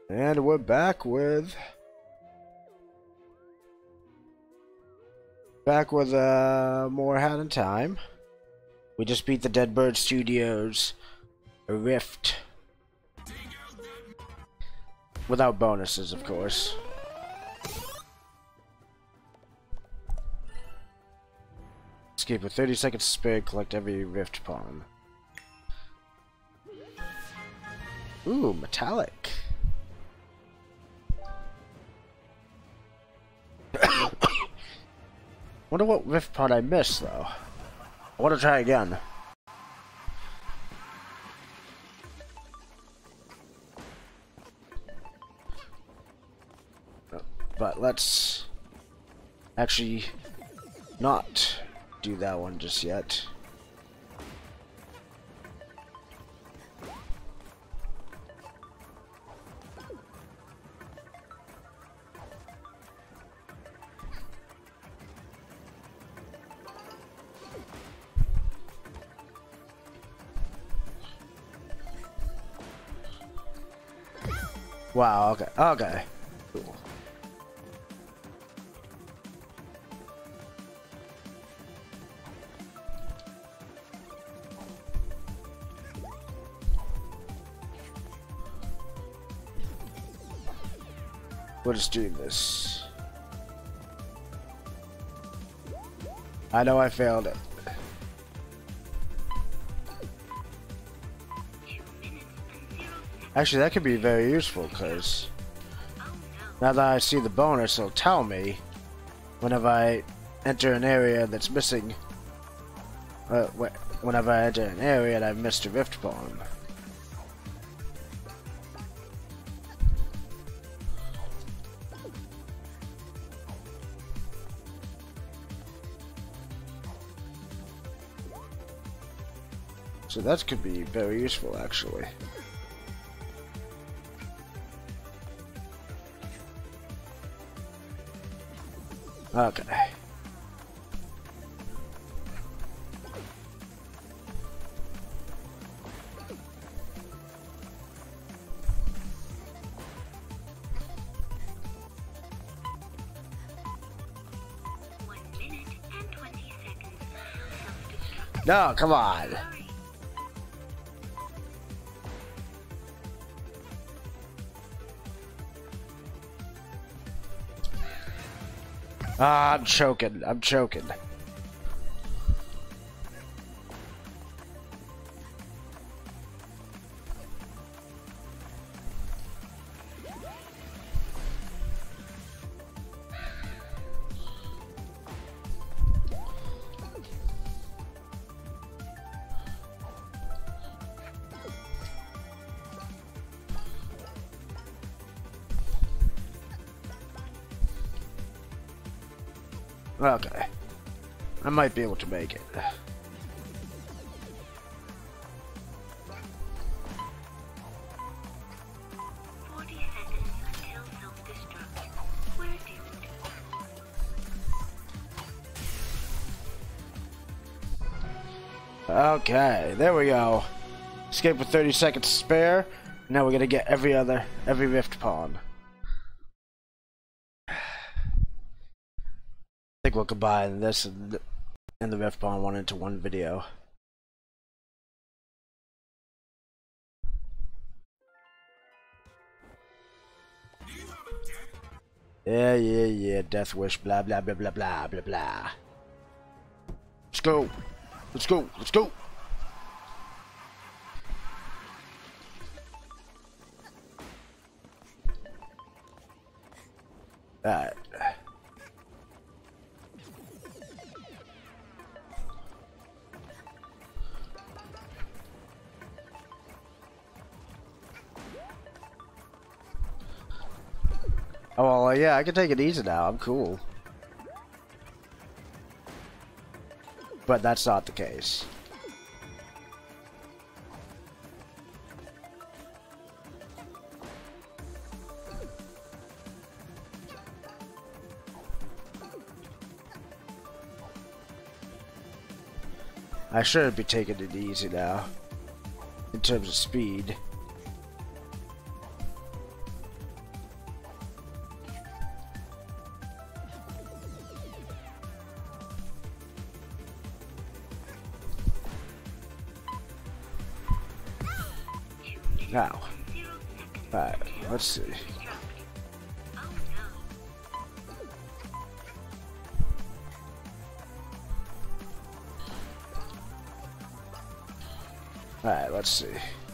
And we're back with more Hat in Time. We just beat the Dead Bird Studios Rift. Without bonuses, of course. Escape with 30 seconds to spare, collect every Rift pawn. Ooh, metallic. Wonder what Rift pawn I missed, though. I want to try again. But let's actually not do that one just yet. Wow, okay, okay. Cool. We'll just do this. I know I failed it. Actually, that could be very useful, because now that I see the bonus, it'll tell me whenever I enter an area that's missing. Whenever I enter an area and I've missed a Rift pawn. So that could be very useful, actually. Okay. No, come on. Ah, I'm choking. I'm choking. Okay. I might be able to make it. Okay, there we go. Escape with 30 seconds to spare. Now we're gonna get every Rift pawn. I think we'll combine this and the Rift pawn one into one video. Yeah, death wish, blah blah blah blah blah blah blah. Let's go. Let's go. Let's go. Alright. Oh, well, yeah, I can take it easy now. I'm cool. But that's not the case. I should be taking it easy now, in terms of speed. Now. Alright, let's see. Alright, let's see.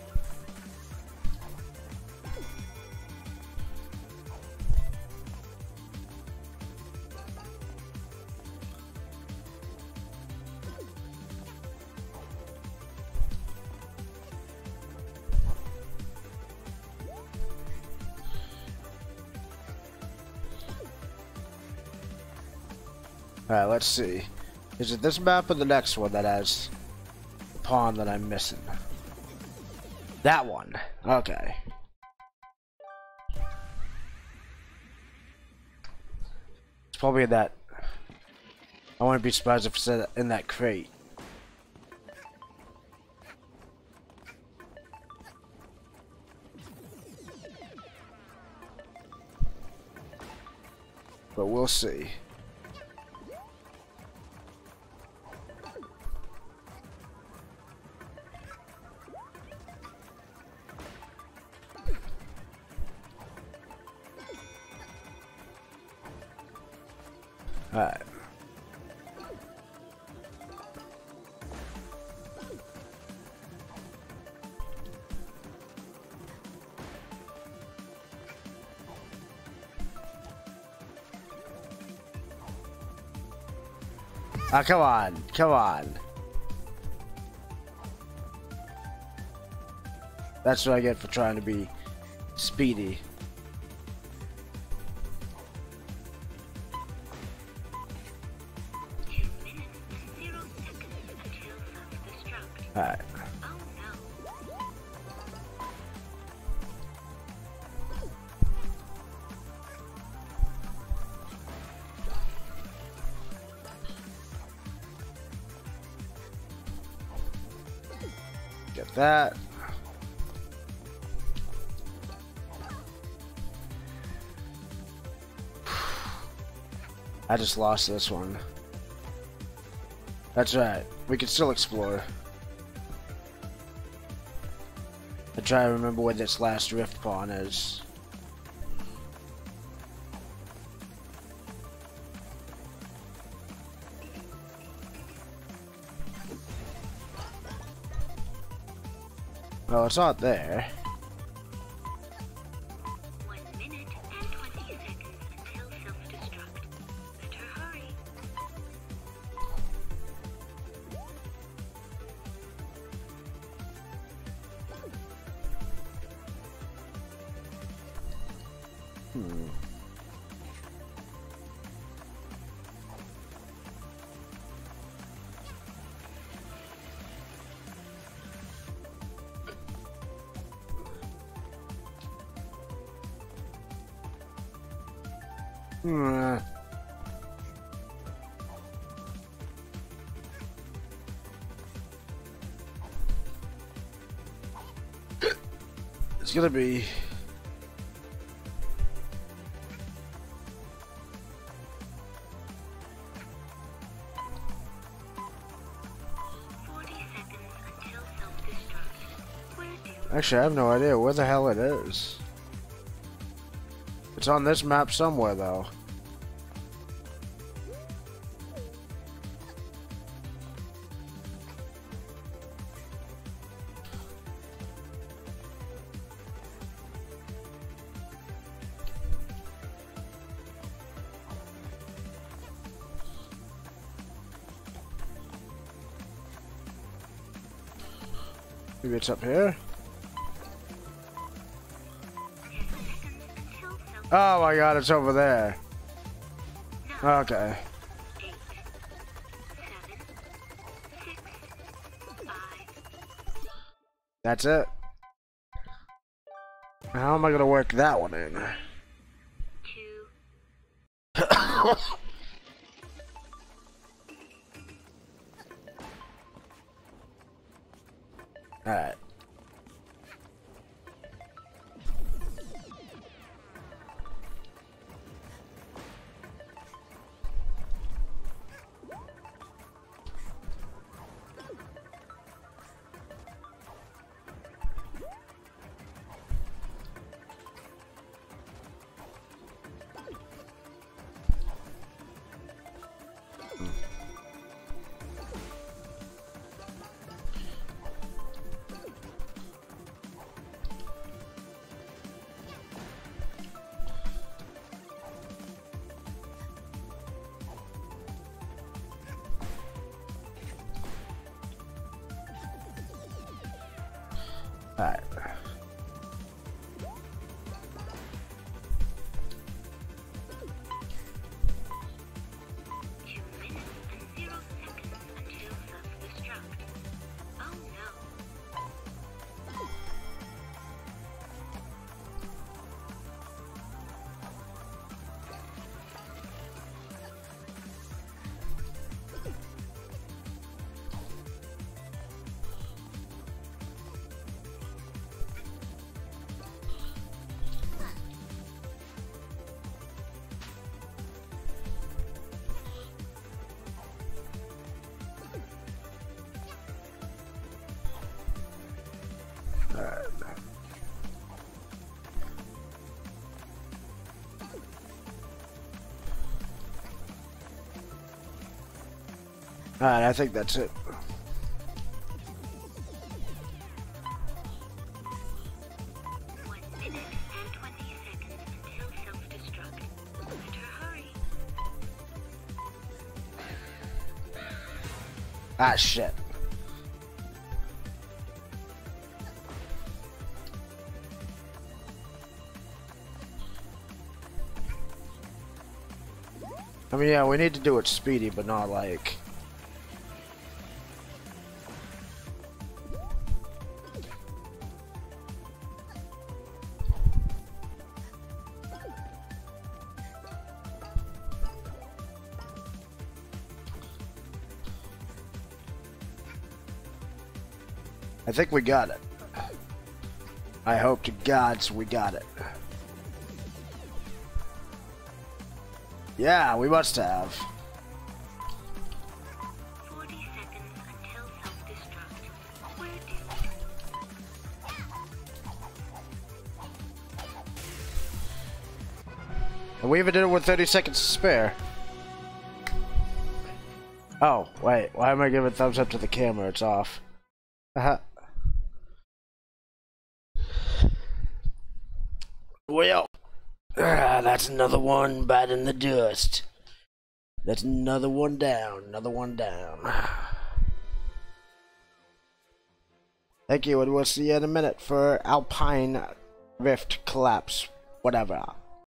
Alright, let's see. Is it this map or the next one that has the pawn that I'm missing? That one. Okay. It's probably in that. I wouldn't be surprised if it's in that crate. But we'll see. Alright. Ah, come on, come on. That's what I get for trying to be speedy. Alright. Get that. I just lost this one. That's right. We can still explore. I try to remember where this last rift pawn is. Oh, it's not there. 1 minute and 20 seconds until self-destruct. Better hurry. It's gonna be 40 seconds until self-destruct. Where do Actually, I have no idea where the hell it is. It's on this map somewhere, though. Maybe it's up here. 10 seconds until self-destruct. Oh my god, it's over there. Okay. 8, 7, 6, 5, That's it. How am I gonna work that one in? 2. Alright. Alright. 2 minutes and 0 seconds until self-destruct. Oh no. Alright, I think that's it. 1 minute and 20 seconds until self-destruct. Better hurry. Ah, shit. I mean, yeah, we need to do it speedy, but not like... I think we got it. I hope to gods we got it. Yeah, we must have. 40 seconds until self-destruct. We're due. And we even did it with 30 seconds to spare. Oh, wait. Why am I giving thumbs up to the camera? It's off. Well, that's another one biting the dust. That's another one down. Another one down. Thank you, and we'll see you in a minute for Alpine Rift Collapse. Whatever.